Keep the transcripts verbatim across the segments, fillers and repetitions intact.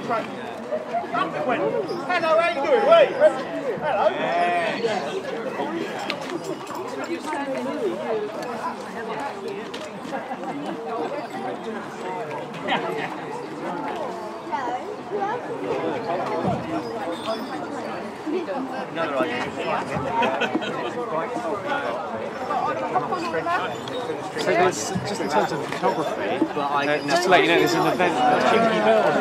Hello, how you doing? Wait. Hello. Another idea. So there's, just in terms of photography, but I, uh, just to let you know, there's an event at Chinky Bells.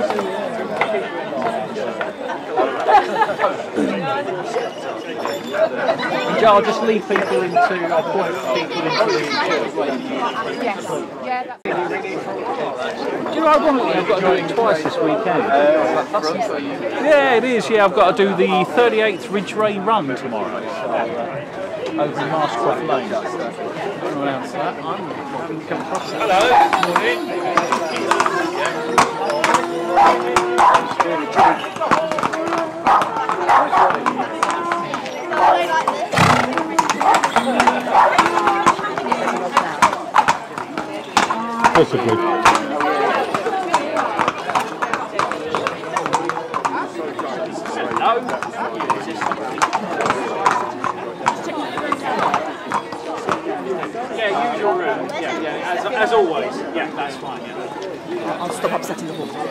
Yeah, I'll just lead people into, I'll point people into the Yes, yeah, that's... Do you know, ironically, I've got to do it twice this weekend. Yeah, it is, yeah, I've got to do the thirty-eighth Ridgeway Run tomorrow. So, over in Marscroft Lane. Don't announce that. Hello. Morning. Possibly. Yeah, use your room. Yeah, yeah, as, as always. Yeah, that's fine. Yeah. I'll stop upsetting the horse.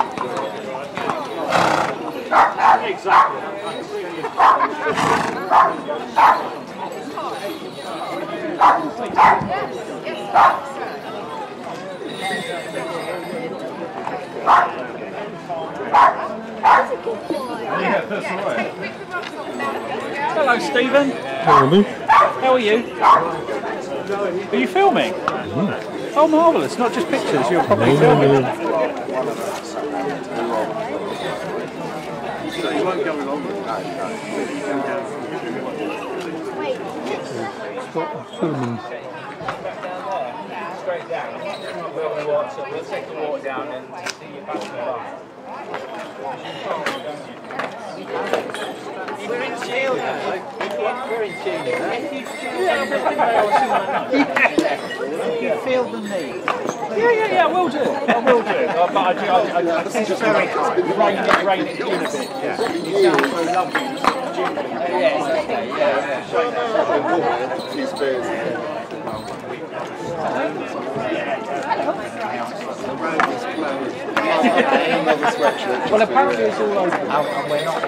Exactly. Hello, Stephen. Hello. How are you? Are you filming? Mm. Oh, marvellous. Not just pictures, you're probably No, filming. no, no. So you won't go along with Filming. straight down. Where we want, so we'll take the walk down and see you back to the bar. We're in tune. We're in tune. You feel the need. Yeah, yeah, yeah, I will do. I will do. Uh, but I do. I, I, I think it's very rain it, rain it in a bit. Yeah. You sound so lovely. Yeah, exactly. Yeah, yeah. Well, apparently it's all open. And we're not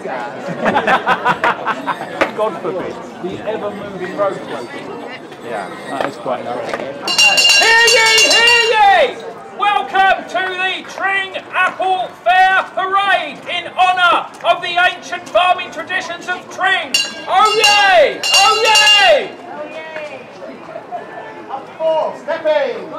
God forbid. The ever-moving road closing. Yeah, that is quite nice. Hear ye, hear ye! Welcome to the Tring Apple Fair Parade in honour of the ancient farming traditions of Tring. Oh yay! Oh yay! Oh yay! Up four, stepping!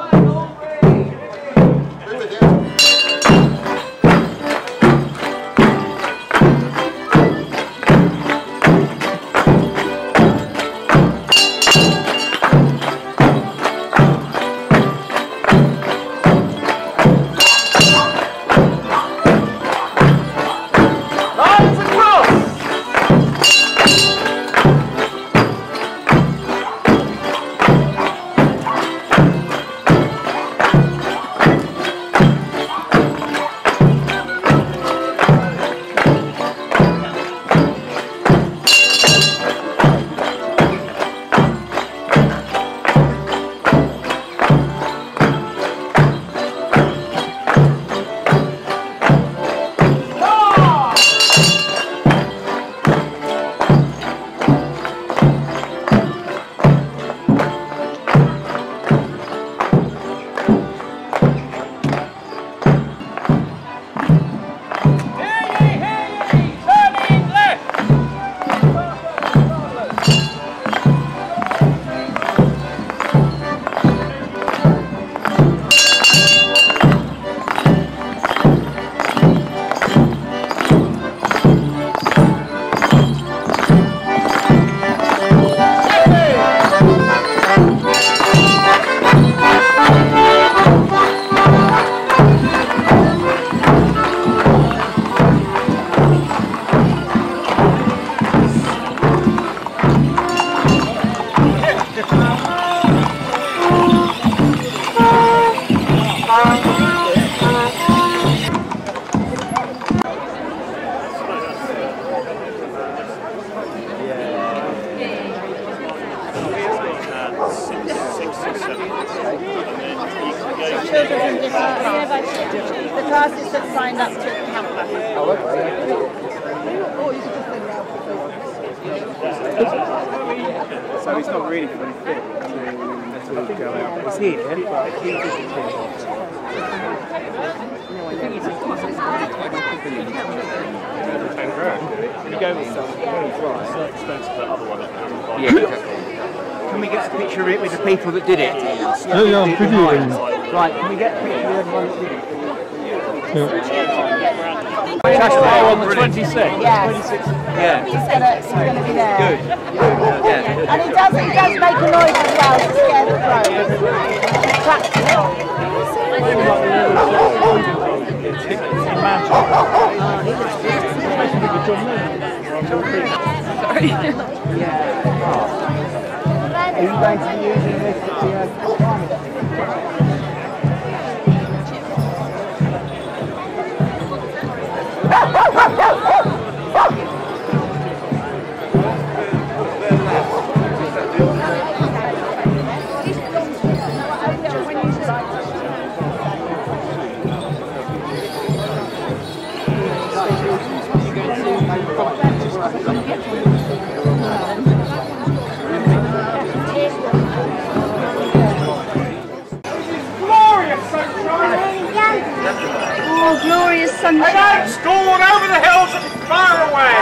children from different, you know, by the classes that signed up to the campus. Oh, okay. So it's not really fully fit to, to go out. It's here, but he doesn't care. You go with some so expensive that other one. Yeah. Can we get a picture of it with the people that did it? Oh yeah, I'm videoing. Right, can we get a picture of everyone that did it? Cash flow on the twenty-sixth. Yes. Yeah. He's gonna, he's gonna be there. Good. Yeah. And he does, he does make a noise as well to scare the crows. Practical. Are you going to be using this at the climate? Oh, glorious sunshine. Hey, lads, scored over the hills and far away.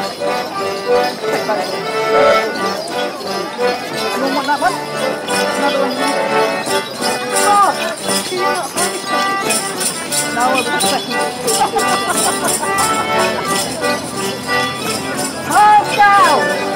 You want that one? Another one. Oh, do you not finish it? No, I was a second. Half down!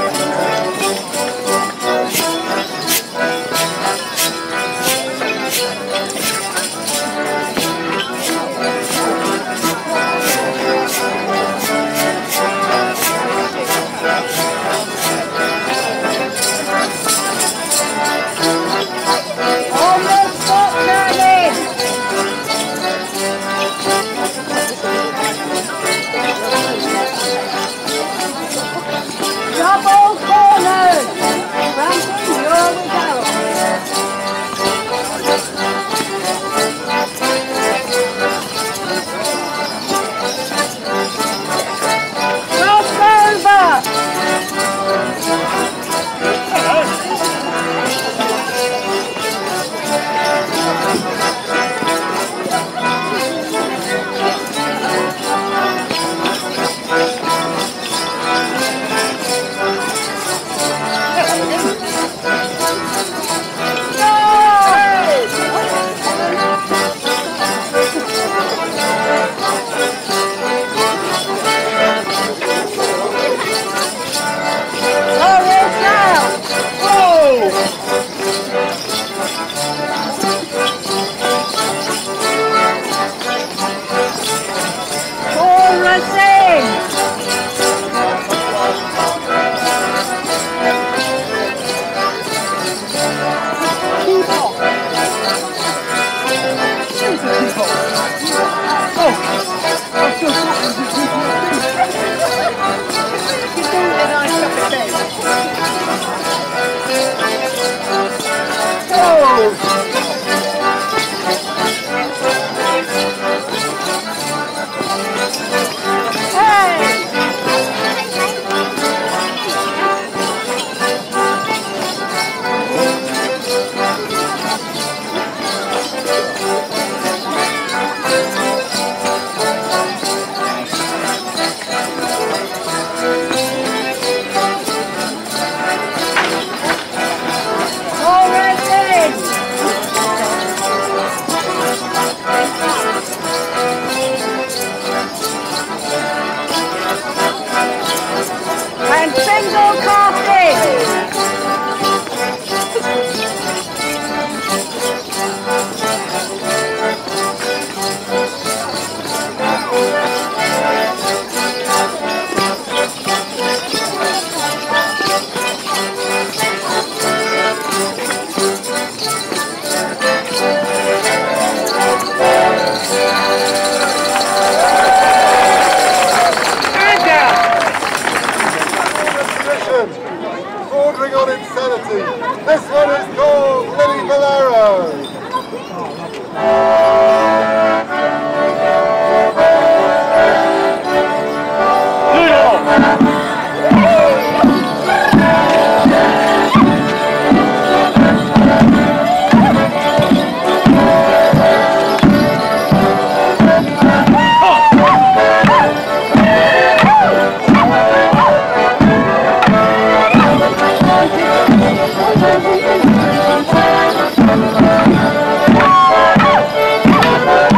Thank you.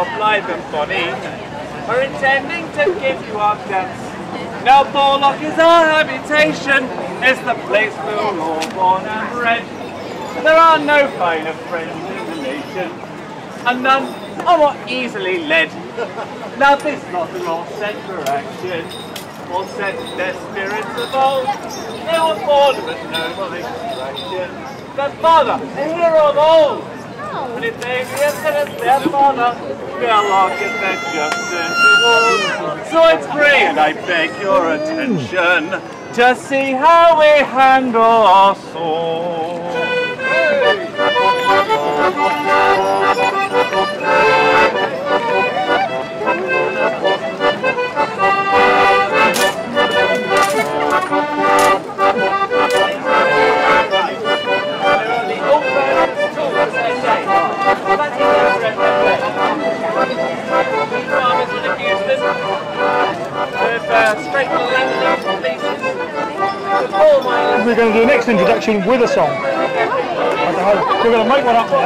you're blithe and bonny, are intending to give you our debts. Now Borlock is our habitation, is the place we're all born and bred. There are no finer friends in the nation, and none are more easily led. Now this lot are all set for action, all set their spirits of old. They were born of a noble extraction. Their father, a hero of old. And if they reassert their father, they'll lock it that just turned towards. So I pray and I beg your attention to see how we handle our swords. We're going to do the next introduction with a song. I don't know. We're going to make one up there.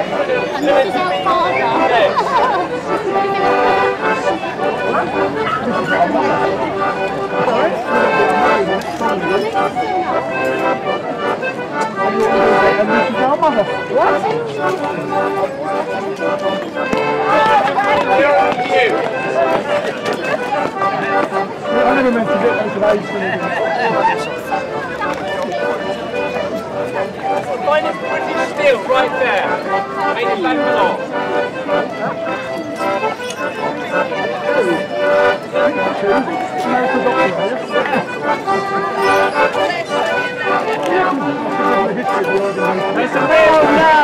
I never meant to get those today. Finest British steel right there. Made it back below. It's a real no!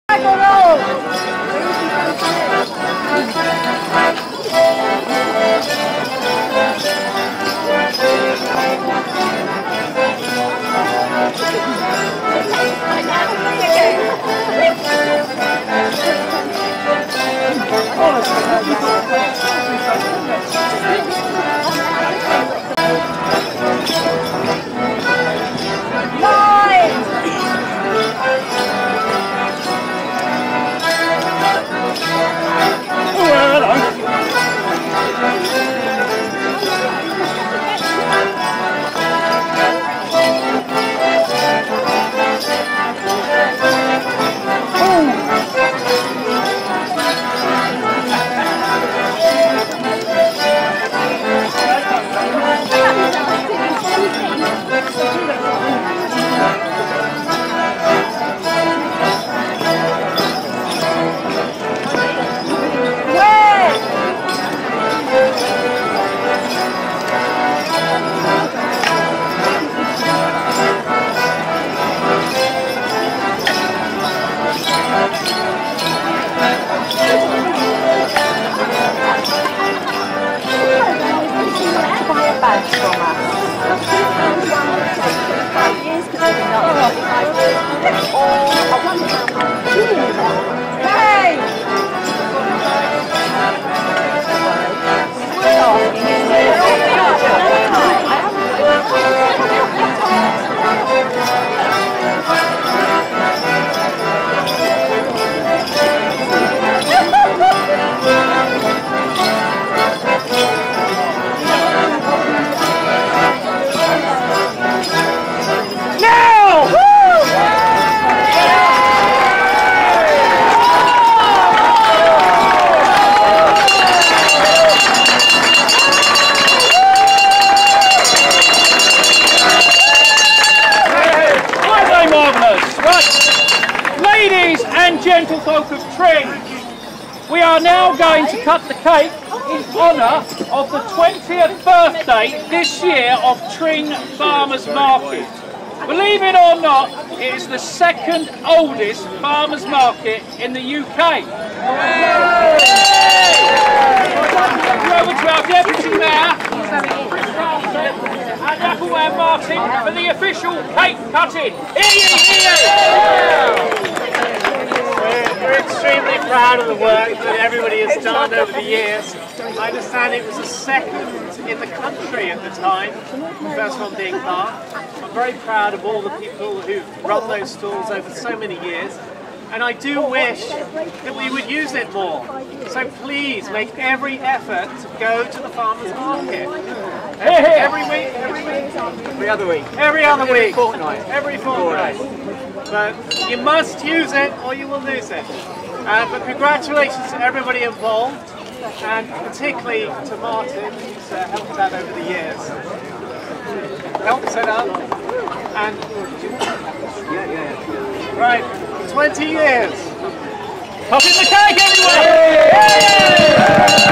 Gentlefolk of Tring, we are now going to cut the cake in honour of the twentieth birthday this year of Tring Farmers Market. Believe it or not, it is the second oldest farmers market in the U K. Over to our Deputy Mayor and Appleware Martin for the official cake cutting. Hear ye, hear ye! We're extremely proud of the work that everybody has done over the years. I understand it was the second in the country at the time, the first one being Park. I'm very proud of all the people who've run those stalls over so many years. And I do wish that we would use it more. So please make every effort to go to the farmers market. Every week, every week, Every other week. every other Every week, fortnight. every fortnight. But you must use it or you will lose it. Uh, but congratulations to everybody involved, and particularly to Martin, who's uh, helped out over the years. Helped set up, and Yeah, yeah. right, twenty years. Popping the cake, everyone!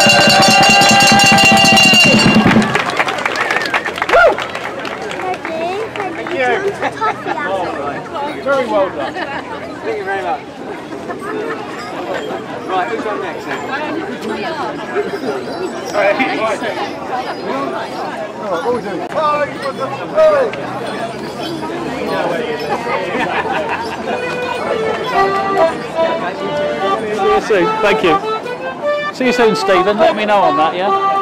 Thank you. Very well done. Thank you very much. Right, who's on next then? See you soon. Thank you. See you soon, Stephen. Let me know on that, yeah?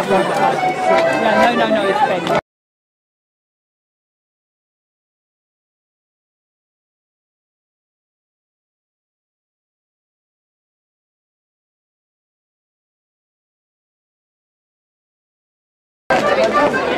Yeah, no, no, no, it's Ben. Thank you.